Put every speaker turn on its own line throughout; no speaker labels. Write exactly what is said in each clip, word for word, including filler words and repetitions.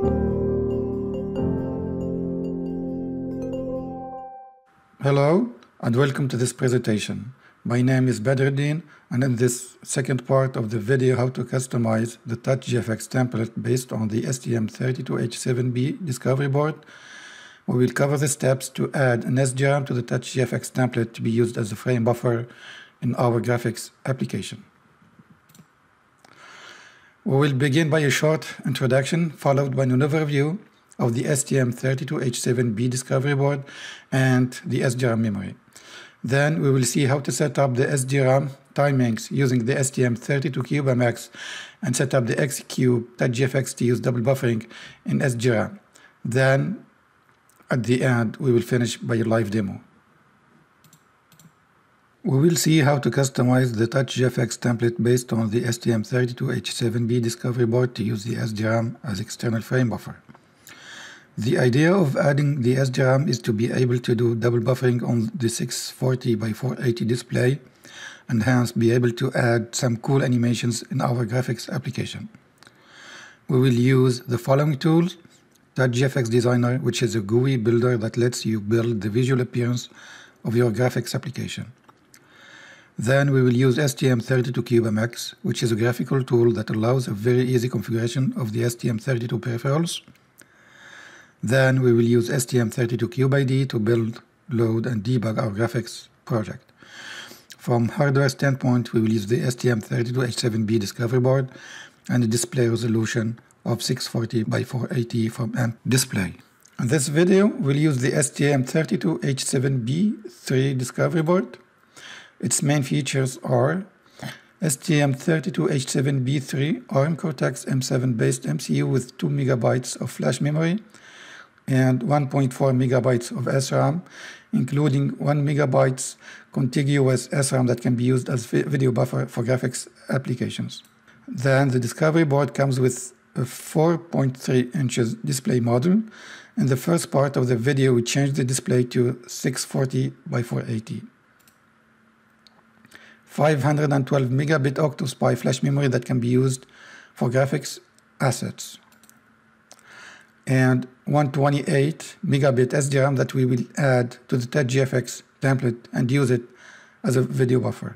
Hello and welcome to this presentation. My name is Badruddin, and in this second part of the video how to customize the TouchGFX template based on the S T M thirty-two H seven B discovery board, we will cover the steps to add an S D RAM to the TouchGFX template to be used as a frame buffer in our graphics application. We will begin by a short introduction followed by an overview of the S T M thirty-two H seven B discovery board and the S D RAM memory. Then we will see how to set up the S D RAM timings using the S T M thirty-two CubeMX and set up the Xcube TouchGFX to use double buffering in S D RAM. Then at the end we will finish by a live demo. We will see how to customize the TouchGFX template based on the S T M thirty-two H seven B discovery board to use the S D RAM as external frame buffer. The idea of adding the S D RAM is to be able to do double buffering on the six forty by four eighty display and hence be able to add some cool animations in our graphics application. We will use the following tools: TouchGFX Designer, which is a G U I builder that lets you build the visual appearance of your graphics application. Then we will use S T M thirty-two CubeMX, which is a graphical tool that allows a very easy configuration of the S T M thirty-two peripherals. Then we will use S T M thirty-two CubeIDE to build, load, and debug our graphics project. From hardware standpoint, we will use the S T M thirty-two H seven B discovery board and a display resolution of six forty by four eighty from A M P Display. In this video, we'll use the S T M thirty-two H seven B three discovery board. Its main features are S T M thirty-two H seven B three ARM Cortex M seven based M C U with two megabytes of flash memory and one point four megabytes of S RAM, including one megabyte contiguous S RAM that can be used as video buffer for graphics applications. Then the discovery board comes with a four point three inches display module. In the first part of the video, we changed the display to six forty by four eighty. five hundred twelve megabit OctoSPI flash memory that can be used for graphics assets. And one twenty-eight megabit S D RAM that we will add to the TouchGFX template and use it as a video buffer.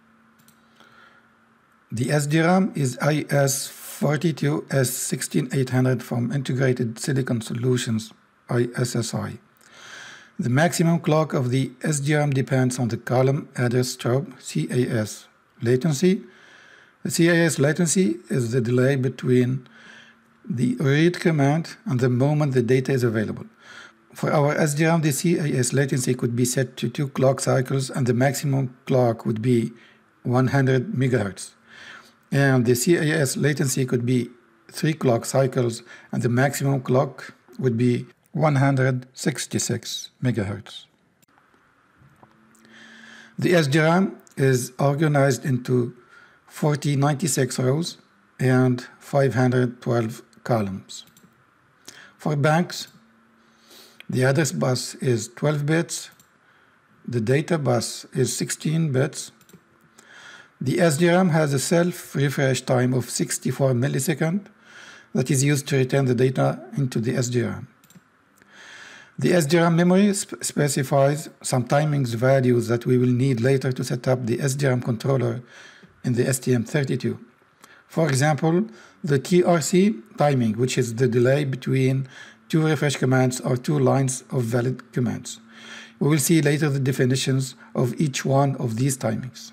The S D RAM is I S forty-two S sixteen eight hundred from Integrated Silicon Solutions, I S S I. The maximum clock of the S D RAM depends on the column address strobe C A S latency. The C A S latency is the delay between the read command and the moment the data is available. For our S D RAM, the C A S latency could be set to two clock cycles and the maximum clock would be one hundred megahertz. And the C A S latency could be three clock cycles and the maximum clock would be one hundred sixty-six megahertz. The S D RAM is organized into forty ninety-six rows and five hundred twelve columns. For banks, the address bus is twelve bits, the data bus is sixteen bits. The S D RAM has a self-refresh time of sixty-four milliseconds that is used to return the data into the S D RAM. The S D RAM memory sp specifies some timings values that we will need later to set up the S D RAM controller in the S T M thirty-two. For example, the T R C timing, which is the delay between two refresh commands or two lines of valid commands. We will see later the definitions of each one of these timings.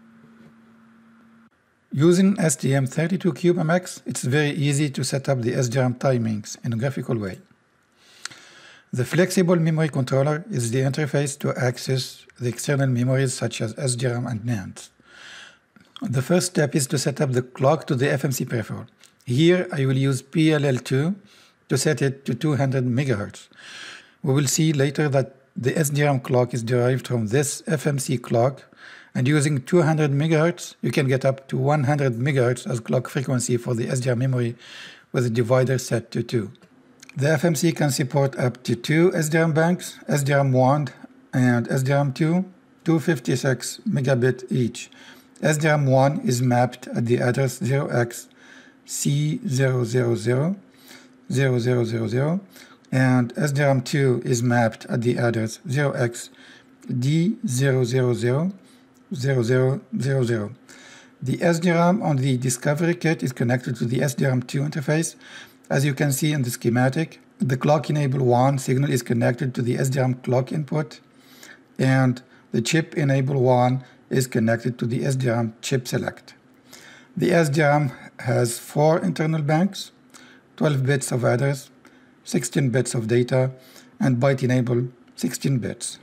Using S T M thirty-two CubeMX, it's very easy to set up the S D RAM timings in a graphical way. The flexible memory controller is the interface to access the external memories such as S D RAM and NAND. The first step is to set up the clock to the F M C peripheral. Here I will use P L L two to set it to two hundred megahertz. We will see later that the S D RAM clock is derived from this F M C clock, and using two hundred megahertz you can get up to one hundred megahertz as clock frequency for the S D RAM memory with a divider set to two. The F M C can support up to two S D RAM banks, S D RAM one and S D RAM two, two hundred fifty-six megabit each. S D RAM one is mapped at the address zero x C zero zero zero zero zero zero zero, and S D RAM two is mapped at the address zero x D zero zero zero zero zero zero zero. The S D RAM on the Discovery kit is connected to the S D RAM two interface. As you can see in the schematic, the clock enable one signal is connected to the S D RAM clock input, and the chip enable one is connected to the S D RAM chip select. The S D RAM has four internal banks, twelve bits of address, sixteen bits of data, and byte enable sixteen bits.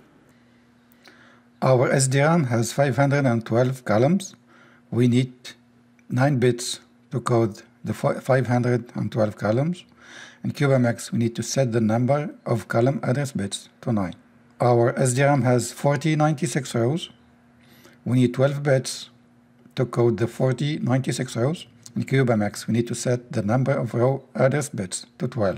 Our S D RAM has five hundred twelve columns. We need nine bits to code the five hundred twelve columns. In CubeMX, we need to set the number of column address bits to nine. Our S D RAM has forty ninety-six rows. We need twelve bits to code the forty ninety-six rows. In CubeMX, we need to set the number of row address bits to twelve.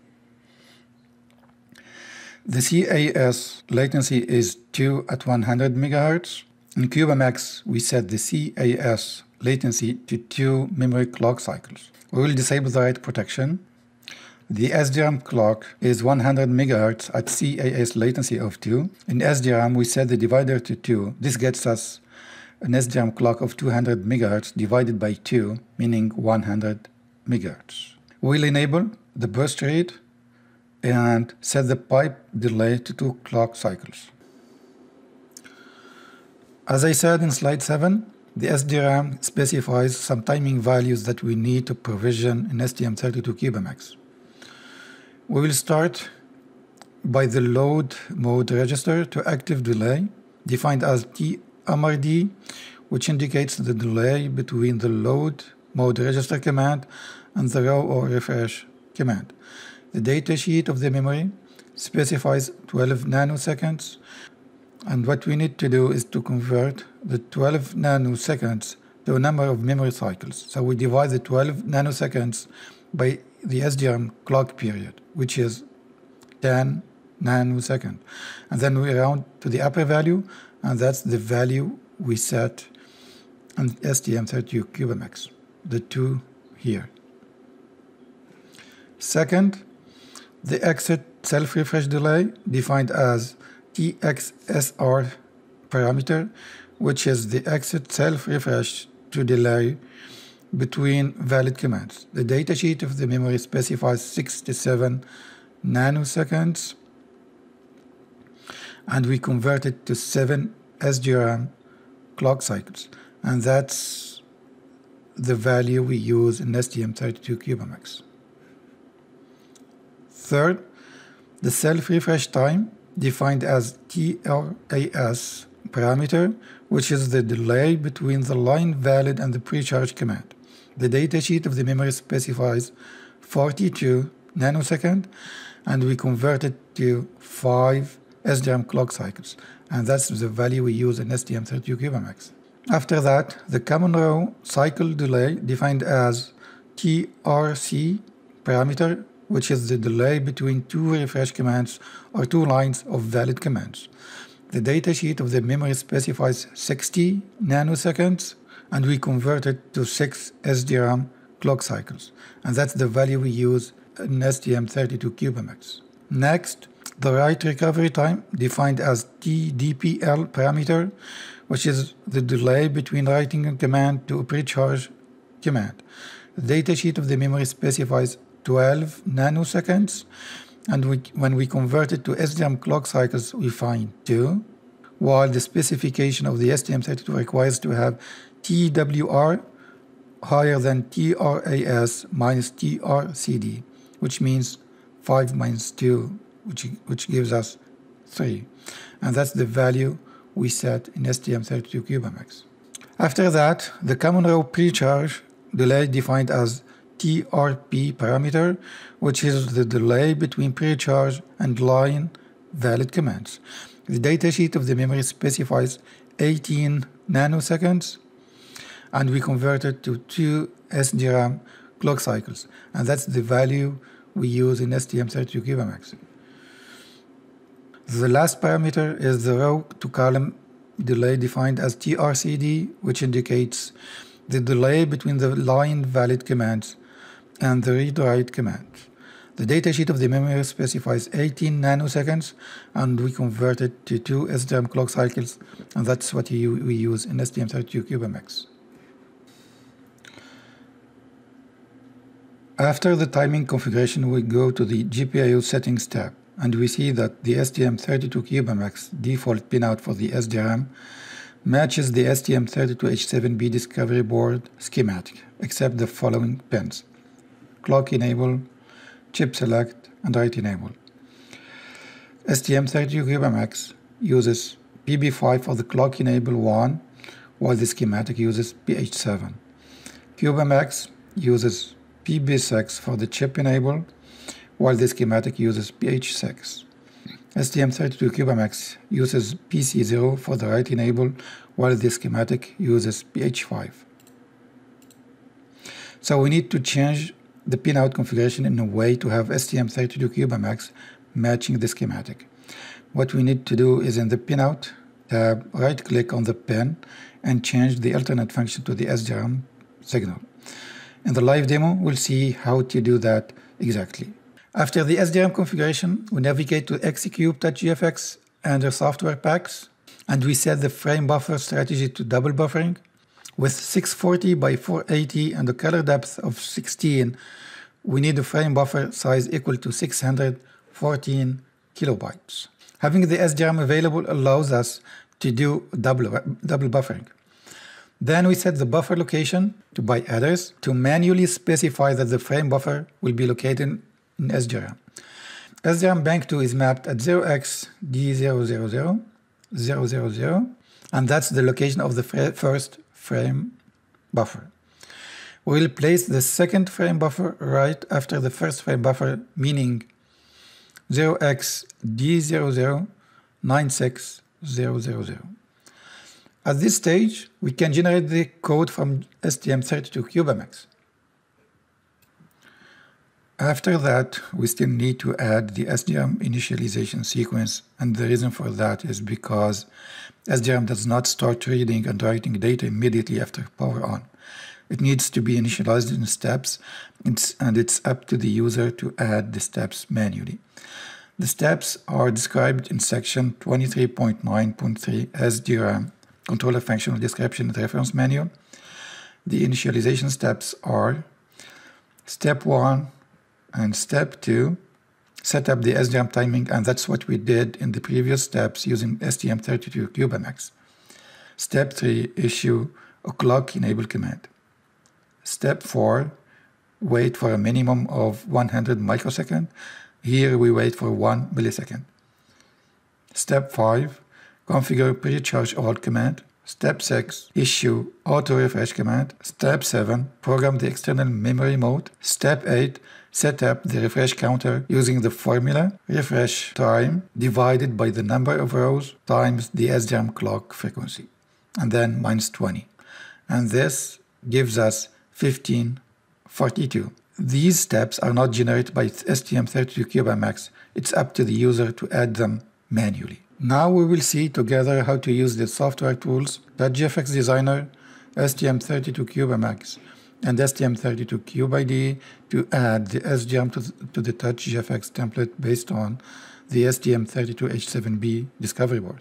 The C A S latency is two at one hundred megahertz. In CubeMX, we set the C A S latency to two memory clock cycles. We will disable the write protection. The S D RAM clock is one hundred megahertz at C A S latency of two. In S D RAM, we set the divider to two. This gets us an S D RAM clock of two hundred megahertz divided by two, meaning one hundred megahertz. We'll enable the burst rate and set the pipe delay to two clock cycles. As I said in slide seven, the S D RAM specifies some timing values that we need to provision in S T M thirty-two CubeMX. We will start by the load mode register to active delay, defined as T M R D, which indicates the delay between the load mode register command and the row or refresh command. The datasheet of the memory specifies twelve nanoseconds, and what we need to do is to convert the twelve nanoseconds to a number of memory cycles. So we divide the twelve nanoseconds by the S D RAM clock period, which is ten nanoseconds. And then we round to the upper value, and that's the value we set in S T M thirty-two CubeMX, the two here. Second, the exit self-refresh delay, defined as T X S R parameter, which is the exit self-refresh to delay between valid commands. The datasheet of the memory specifies sixty-seven nanoseconds, and we convert it to seven S D RAM clock cycles, and that's the value we use in S T M thirty-two CubeMX. Third, the self-refresh time, defined as T R A S parameter, which is the delay between the line valid and the pre-charge command. The datasheet of the memory specifies forty-two nanoseconds, and we convert it to five S D RAM clock cycles, and that's the value we use in S T M thirty-two CubeMX. After that, the common row cycle delay, defined as T R C parameter, which is the delay between two refresh commands or two lines of valid commands. The datasheet of the memory specifies sixty nanoseconds, and we convert it to six S D RAM clock cycles, and that's the value we use in S T M thirty-two CubeMX. Next, the write recovery time, defined as T D P L parameter, which is the delay between writing a command to a pre-charge command. The datasheet of the memory specifies twelve nanoseconds, and we, when we convert it to S D RAM clock cycles, we find two, while the specification of the S T M thirty-two requires to have T W R higher than T R A S minus T R C D, which means five minus two, which, which gives us three. And that's the value we set in S T M thirty-two CubeMX. After that, the common row pre-charge delay, defined as T R P parameter, which is the delay between pre-charge and line valid commands. The datasheet of the memory specifies eighteen nanoseconds, and we convert it to two S D RAM clock cycles, and that's the value we use in S T M thirty-two CubeMX. The last parameter is the row to column delay, defined as T R C D, which indicates the delay between the line valid commands and the read-write commands. The datasheet of the memory specifies eighteen nanoseconds, and we convert it to two S D R A M clock cycles, and that's what we use in S T M thirty-two CubeMX. After the timing configuration, we go to the G P I O settings tab, and we see that the S T M thirty-two CubeMX default pinout for the S D R A M matches the S T M thirty-two H seven B discovery board schematic, except the following pins: clock enable, chip select, and write enable. S T M thirty-two CubeMX uses P B five for the clock enable one, while the schematic uses P H seven. CubeMX uses P B six for the chip enable, while the schematic uses P H six. S T M thirty-two CubeMX uses P C zero for the write enable, while the schematic uses P H five. So we need to change the pinout configuration in a way to have S T M thirty-two CubeMX matching the schematic. What we need to do is in the pinout tab, right-click on the pin and change the alternate function to the S D R A M signal. In the live demo, we'll see how to do that exactly. After the S D R A M configuration, we navigate to Xcube TouchGFX under Software Packs, and we set the frame buffer strategy to double buffering. With six forty by four eighty and a color depth of sixteen, we need a frame buffer size equal to six hundred fourteen kilobytes. Having the S D R A M available allows us to do double, double buffering. Then we set the buffer location to byte address to manually specify that the frame buffer will be located in S D R A M. S D R A M bank two is mapped at zero x D zero zero zero zero zero zero, and that's the location of the first frame buffer. We will place the second frame buffer right after the first frame buffer, meaning zero x D zero zero nine six zero zero zero. At this stage, we can generate the code from S T M thirty-two CubeMX. After that, we still need to add the S D R A M initialization sequence, and the reason for that is because S D R A M does not start reading and writing data immediately after power on. It needs to be initialized in steps, and it's up to the user to add the steps manually. The steps are described in section twenty-three point nine point three S D R A M Controller Functional Description and Reference Manual. The initialization steps are: step one and step two, set up the S D R A M timing, and that's what we did in the previous steps using S T M thirty-two CubeMX. Step three, issue a clock enable command. Step four, wait for a minimum of one hundred microseconds. Here we wait for one millisecond. Step five, configure pre-charge all command. Step six, issue auto refresh command. Step seven, program the external memory mode. Step eight, set up the refresh counter using the formula refresh time divided by the number of rows times the S D R A M clock frequency, and then minus twenty. And this gives us fifteen forty-two. These steps are not generated by S T M thirty-two CubeMX. It's up to the user to add them manually. Now we will see together how to use the software tools TouchGFX Designer, S T M thirty-two CubeMX, and S T M thirty-two CubeIDE to add the S D R A M to, to the TouchGFX template based on the S T M thirty-two H seven B discovery board.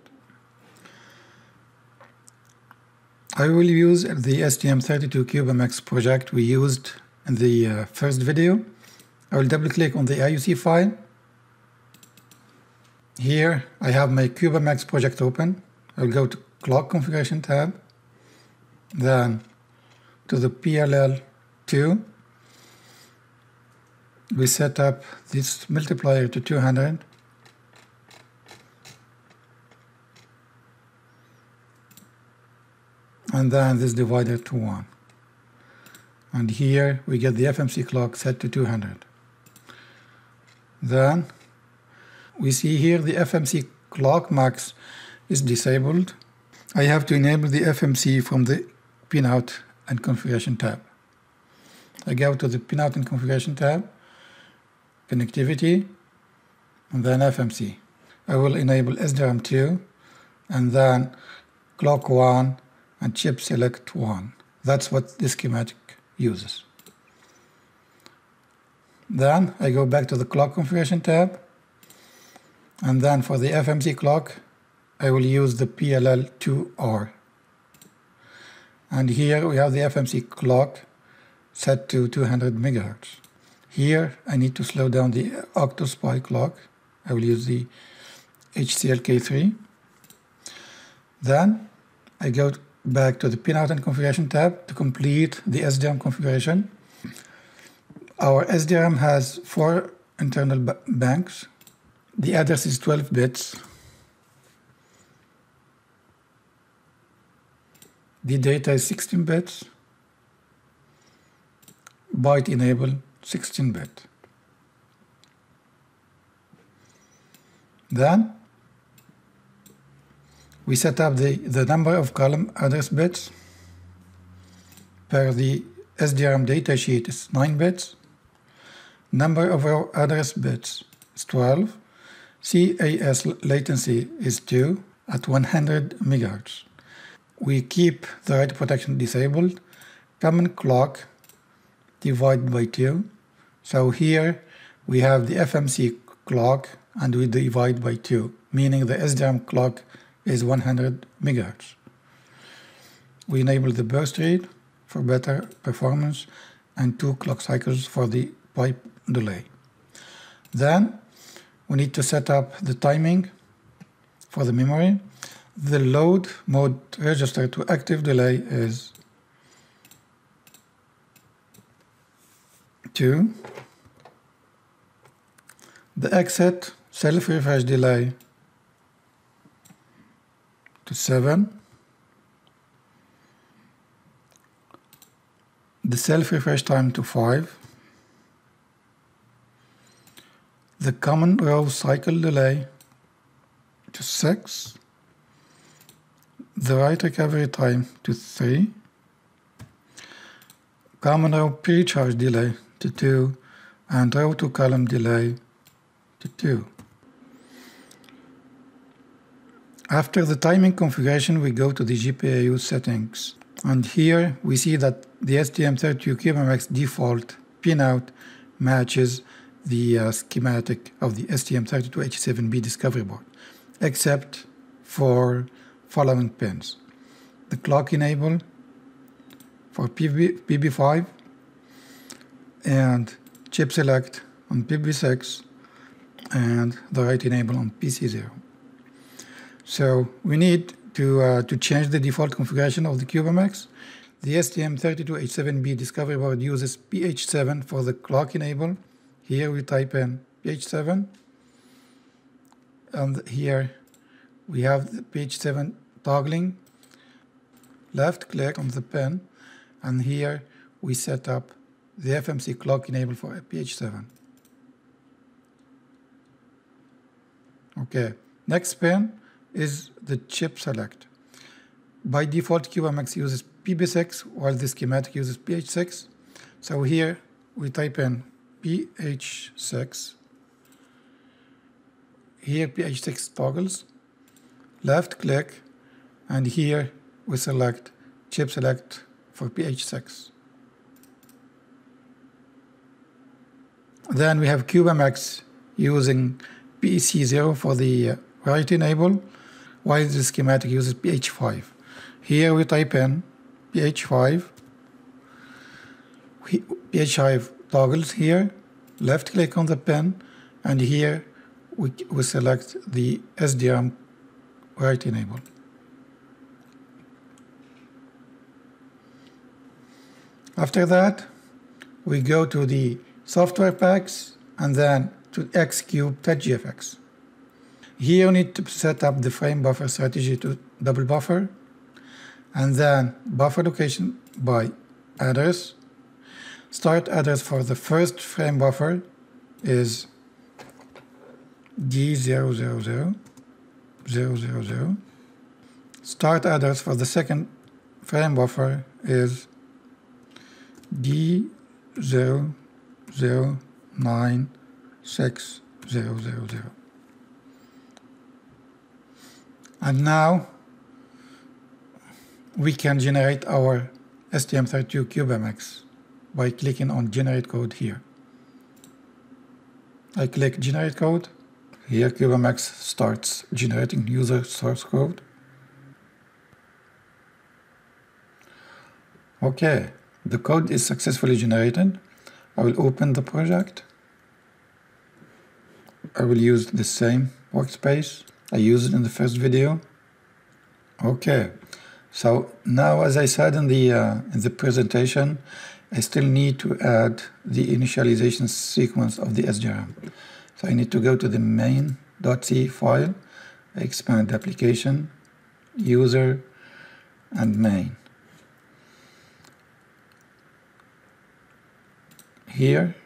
I will use the S T M thirty-two CubeMX project we used in the uh, first video. I will double click on the I U C file. Here I have my CubeMX project open. I'll go to Clock Configuration tab, then to the P L L two. We set up this multiplier to two hundred. And then this divider to one. And here we get the F M C clock set to two hundred. Then we see here the F M C clock max is disabled. I have to enable the F M C from the Pinout and Configuration tab. I go to the Pinout and Configuration tab, Connectivity, and then F M C. I will enable S D R A M two, and then Clock one and Chip Select one. That's what this schematic uses. Then I go back to the clock configuration tab, and then for the F M C clock I will use the P L L two R. And here we have the F M C clock set to two hundred megahertz. Here I need to slow down the OctoSPI clock. I will use the H C L K three. Then I go back to the pinout and configuration tab to complete the S D R A M configuration. Our S D R A M has four internal banks. The address is twelve bits. The data is sixteen bits. Byte enable sixteen bit. Then we set up the, the number of column address bits. Per the S D R A M datasheet is nine bits. Number of row address bits is twelve. C A S latency is two at one hundred megahertz. We keep the write protection disabled. Common clock divide by two. So here we have the F M C clock and we divide by two, meaning the S D R A M clock is one hundred megahertz. We enable the burst read for better performance and two clock cycles for the pipe delay. Then we need to set up the timing for the memory. The load mode register to active delay is two. The exit self-refresh delay to seven. The self-refresh time to five. The common row cycle delay to six. The write recovery time to three. Common row pre-charge delay to two, and row to column delay to two. After the timing configuration, we go to the G P I O settings, and here we see that the S T M thirty-two CubeMX default pinout matches the uh, schematic of the S T M thirty-two H seven B discovery board, except for following pins: the clock enable for P B five and chip select on P B six and the write enable on P C zero. So we need to, uh, to change the default configuration of the CubeMX. The S T M thirty-two H seven B discovery board uses P H seven for the clock enable. Here we type in P H seven, and here we have the P H seven toggling. Left click on the pin, and here we set up the F M C clock enable for P H seven. Okay, next pin is the chip select. By default, CubeMX uses P B six while the schematic uses P H six. So here we type in P H six. Here P H six toggles. Left click, and here we select chip select for P H six. Then we have CubeMX using P C zero for the uh, write enable, while the schematic uses P H five. Here we type in P H five. P H five toggles here. Left click on the pin, and here we, we select the S D R A M write enable. After that, we go to the software packs and then to X-Cube TouchGFX. Here you need to set up the frame buffer strategy to double buffer, and then buffer location by address. Start address for the first frame buffer is D zero zero zero zero zero zero. Start address for the second frame buffer is D zero zero nine six zero zero zero. And now we can generate our S T M thirty-two CubeMX by clicking on Generate Code here. I click generate code. Here CubeMX starts generating user source code. Okay, the code is successfully generated. I will open the project. I will use the same workspace I used in the first video. Okay, so now, as I said in the uh, in the presentation, I still need to add the initialization sequence of the S D R M. So I need to go to the main.c file, expand application, user, and main. Here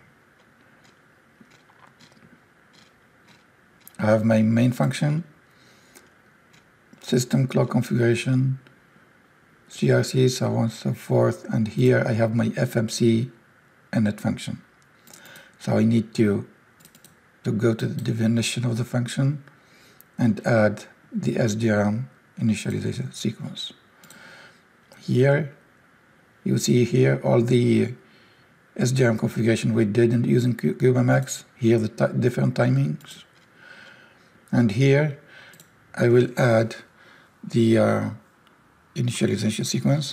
I have my main function, system clock configuration, C R C, so on and so forth, and here I have my F M C init function. So I need to to go to the definition of the function and add the S D R M initialization sequence. Here you see here all the S D R M configuration we did in using CubeMX. Here the different timings, and here I will add the uh, initialization sequence.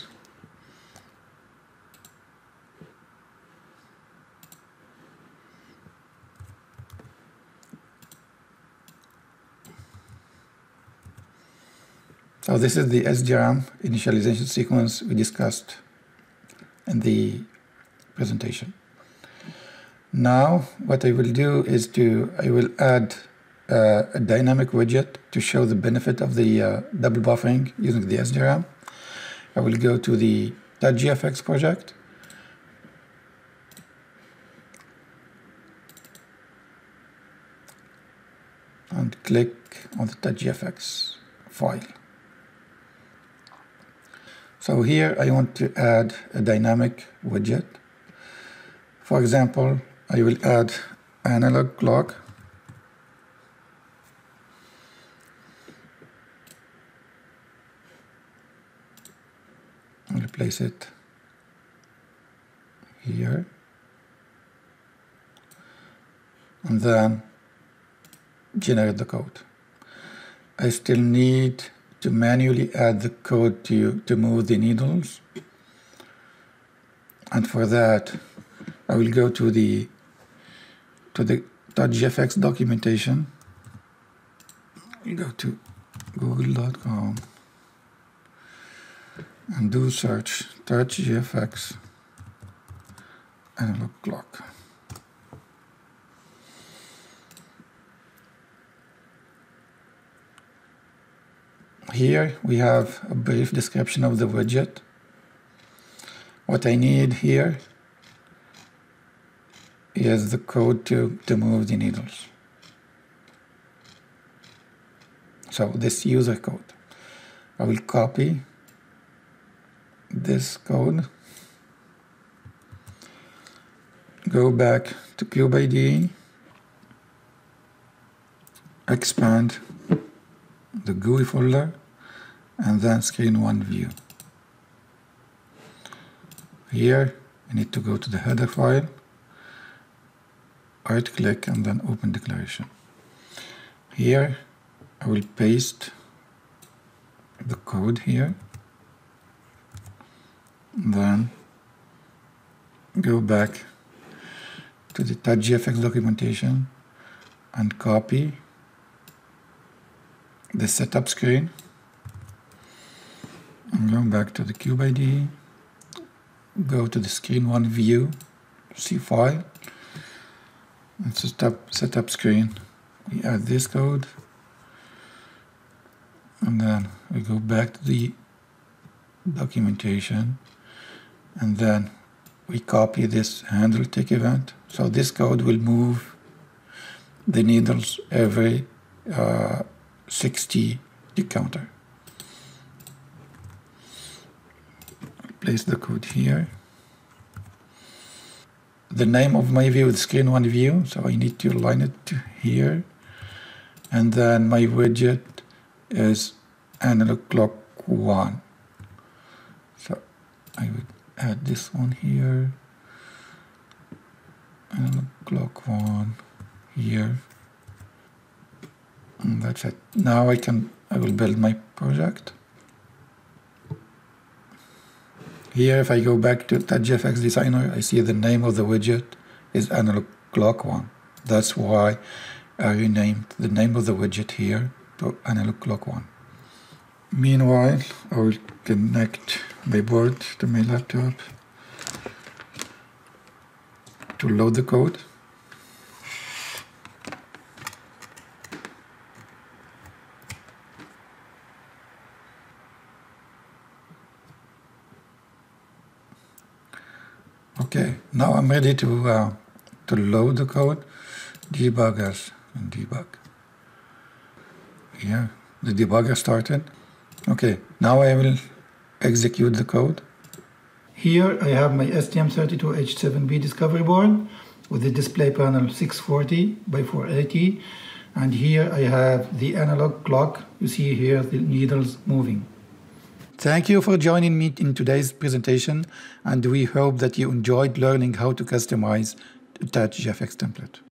So this is the S D R M initialization sequence we discussed in the presentation. Now what I will do is to I will add uh, a dynamic widget to show the benefit of the uh, double buffering using the S D R M. I will go to the .gfx project and click on the .gfx file. So here I want to add a dynamic widget. For example, I will add analog clock. I'll place it here. And then generate the code. I still need to manually add the code to, to move the needles. And for that, I will go to the to the .gfx documentation. Go to google dot com and do search .gfx analog clock. Here we have a brief description of the widget. What I need here is the code to, to move the needles. So this user code. I will copy this code, go back to CubeIDE, expand the G U I folder, and then screen one view. Here I need to go to the header file, right click, and then open declaration. Here I will paste the code here, then go back to the .gfx documentation and copy the setup screen, and go back to the CubeIDE, go to the screen one view, C file, and setup setup screen. We add this code, and then we go back to the documentation, and then we copy this handle tick event. So this code will move the needles every uh, sixty tick counter. Place the code here. The name of my view is screen one view, so I need to align it to here. And then my widget is analog clock one. So I would add this one here, analog clock one here. And that's it. Now I can, I will build my project. Here, if I go back to TouchGFX Designer, I see the name of the widget is Analog Clock one. That's why I renamed the name of the widget here to Analog Clock one. Meanwhile, I will connect my board to my laptop to load the code. Okay, now I'm ready to uh, to load the code. Debuggers and debug. Here, the debugger started. Okay, now I will execute the code. Here I have my S T M thirty-two H seven B discovery board with the display panel six forty by four eighty, and here I have the analog clock. You see here the needles moving. Thank you for joining me in today's presentation, and we hope that you enjoyed learning how to customize the TouchGFX template.